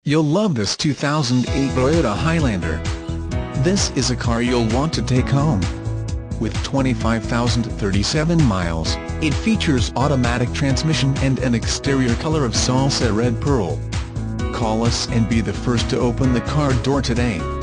You'll love this 2008 Toyota Highlander. This is a car you'll want to take home. With 25,037 miles, it features automatic transmission and an exterior color of Salsa Red Pearl. Call us and be the first to open the car door today.